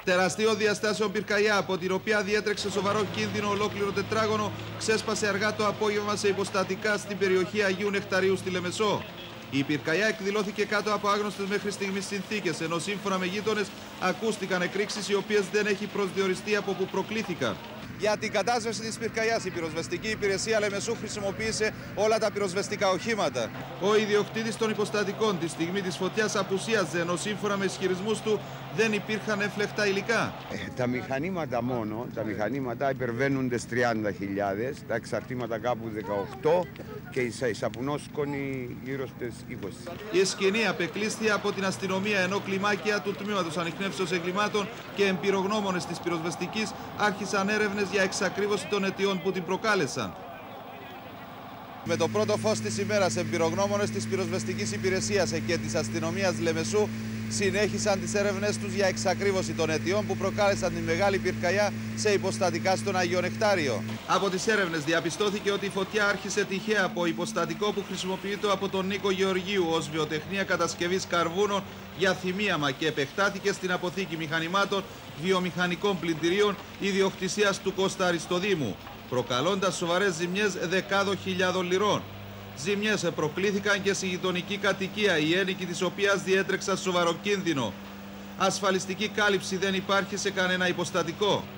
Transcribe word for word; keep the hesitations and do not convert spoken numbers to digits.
Τεραστίων διαστάσεων πυρκαγιά, από την οποία διέτρεξε σοβαρό κίνδυνο ολόκληρο τετράγωνο, ξέσπασε αργά το απόγευμα σε υποστατικά στην περιοχή Αγίου Νεκταρίου στη Λεμεσό. Η πυρκαγιά εκδηλώθηκε κάτω από άγνωστες μέχρι στιγμής συνθήκες, ενώ σύμφωνα με γείτονες ακούστηκαν εκρήξεις οι οποίες δεν έχει προσδιοριστεί από που προκλήθηκαν. Για την κατάσβεση της πυρκαγιάς, η πυροσβεστική υπηρεσία Λεμεσού χρησιμοποίησε όλα τα πυροσβεστικά οχήματα. Ο ιδιοκτήτης των υποστατικών τη στιγμή της φωτιάς απουσίαζε, ενώ σύμφωνα με ισχυρισμούς του δεν υπήρχαν έφλεκτα υλικά. Ε, τα μηχανήματα μόνο, τα μηχανήματα υπερβαίνουν τις τριάντα χιλιάδες, τα εξαρτήματα κάπου δεκαοκτώ και οι σαπουνόσκονοι γύρω στις είκοσι. Η σκηνή απεκλείσθη από την αστυνομία, ενώ κλιμάκια του Τμήματος Ανιχνεύσεως Εγκλημάτων και εμπειρογνώμονες της πυροσβεστικής άρχισαν έρευνες για εξακρίβωση των αιτιών που την προκάλεσαν. Με το πρώτο φως της ημέρας, εμπειρογνώμονες της πυροσβεστικής υπηρεσίας και της αστυνομίας Λεμεσού συνέχισαν τις έρευνες τους για εξακρίβωση των αιτιών που προκάλεσαν τη μεγάλη πυρκαγιά σε υποστατικά στον Αγίο Νεκτάριο. Από τις έρευνες διαπιστώθηκε ότι η φωτιά άρχισε τυχαία από υποστατικό που χρησιμοποιείται από τον Νίκο Γεωργίου ως βιοτεχνία κατασκευής καρβούνων για θυμίαμα και επεκτάθηκε στην αποθήκη μηχανημάτων βιομηχανικών πλυντηρίων ιδιοκτησίας του Κώστα Αριστοδήμου, προκαλώντας σοβαρές ζημιές δεκάδων χιλιάδων λιρών. Ζημιές προκλήθηκαν και στη γειτονική κατοικία, οι ένοικοι της οποίας διέτρεξαν σοβαρό κίνδυνο. Ασφαλιστική κάλυψη δεν υπάρχει σε κανένα υποστατικό.